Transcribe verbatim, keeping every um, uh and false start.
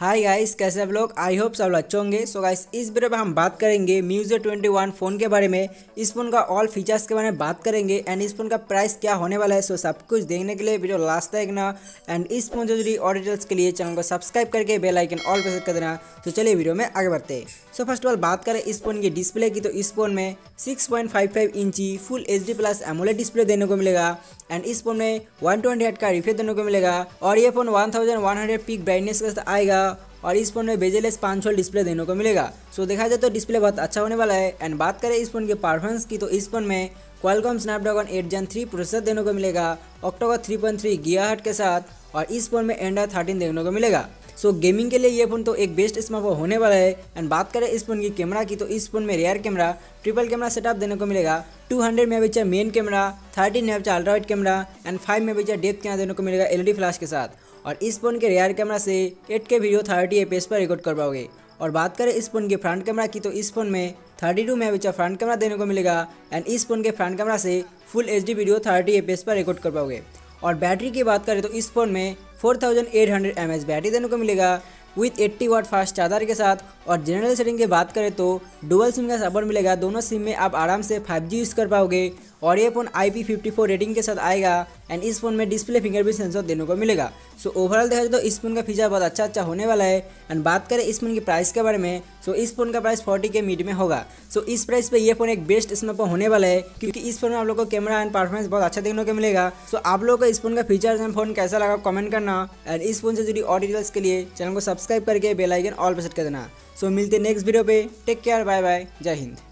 Hi guys, कैसे आप लोग। आई होप सब लोग अच्छे होंगे। सो गाइस, इस वीडियो में हम बात करेंगे म्यूजिक ट्वेंटी वन फ़ोन के बारे में। इस फ़ोन का ऑल फीचर्स के बारे में बात करेंगे एंड इस फ़ोन का प्राइस क्या होने वाला है। सो सब कुछ देखने के लिए वीडियो लास्ट तक देखना एंड इस फोन से जुड़ी और डिटेल्स के लिए चैनल को सब्सक्राइब करके बेल आइकन ऑल पर सेट कर देना। तो चलिए वीडियो में आगे बढ़ते हैं। सो फर्स्ट ऑफ ऑल बात करें इस फोन की डिस्प्ले की, तो इस फोन में सिक्स पॉइंट फाइव फाइव इंची full H D plus AMOLED display देने को मिलेगा एंड इस फोन में वन ट्वेंटी हर्ट्ज का रिफ्रेश देने को मिलेगा और ये phone one thousand one hundred peak brightness के साथ आएगा और इस फोन में बेजलेस पाँच सौ डिस्प्ले देने को मिलेगा। सो देखा जाए तो डिस्प्ले बहुत अच्छा होने वाला है। एंड बात करें इस फोन के परफॉर्मेंस की, तो इस फोन में Qualcomm Snapdragon eight gen three processor देने को मिलेगा octacore three point three gigahertz के साथ और इस फोन में एंड्रॉइड थर्टीन देखने को मिलेगा। सो गेमिंग के लिए ये फोन तो एक बेस्ट स्मार्टफोन होने वाला है। एंड बात करें इस फोन की कैमरा की, तो इस फोन में rear camera triple camera setup देने को मिलेगा। Two hundred megapixel main camera, thirteen megapixel ultra wide camera and five megapixel depth camera देने को मिलेगा एलईडी फ्लैश के साथ। और इस फोन के रियर कैमरा से eight K video thirty FPS पर रिकॉर्ड कर पाओगे। और बात करें इस फोन के फ्रंट कैमरा की, तो इस फोन में thirty two megapixel front camera देने को मिलेगा एंड इस फोन के फ्रंट कैमरा से full HD video thirty FPS पर रिकॉर्ड कर पाओगे। और बैटरी की बात करें तो इस फोन में four thousand eight hundred mAh battery देने को मिलेगा with eighty watt fast charger के साथ। और जनरल सेटिंग की बात करें तो डुअल सिम का सपोर्ट मिलेगा। दोनों सिम में आप आराम से फाइव जी यूज़ कर पाओगे और ये phone I P fifty four rating के साथ आएगा एंड इस फोन में डिस्प्ले फिंगरप्रिंट सेंसर देने को मिलेगा। सो ओवरऑल देखा जाए तो इस फोन का फीचर बहुत अच्छा अच्छा होने वाला है। एंड बात करें इस फोन की प्राइस के बारे में, सो इस फोन का प्राइस फोर्टी के मिड में होगा। सो इस प्राइस पे ये फोन एक बेस्ट स्मार्टफोन होने वाला है क्योंकि इस फोन में आप लोग को कैमरा एंड परफॉर्मेंस बहुत अच्छा देखने को मिलेगा। सो आप लोगों को इस फोन का फीचर्स एंड फोन कैसा लगा कमेंट करना एंड इस फोन से जुड़ी और डिटेल्स के लिए चैनल को सब्सक्राइब करके बेल आइकन ऑल पर सेट कर देना। सो मिलते हैं नेक्स्ट वीडियो पे। टेक केयर, बाय बाय, जय हिंद।